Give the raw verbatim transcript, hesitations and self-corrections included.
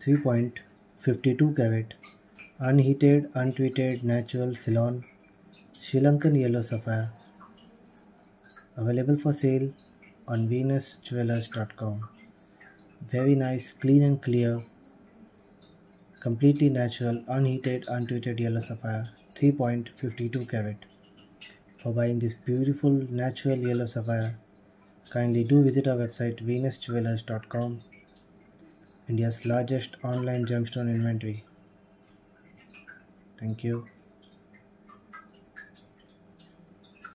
three point five two carat, unheated, untreated, natural Ceylon, Sri Lankan yellow sapphire, available for sale on venus jewelers dot com. Very nice, clean and clear, completely natural, unheated, untreated yellow sapphire, three point five two carat. For buying this beautiful natural yellow sapphire, kindly do visit our website venus jewelers dot com, India's largest online gemstone inventory. Thank you.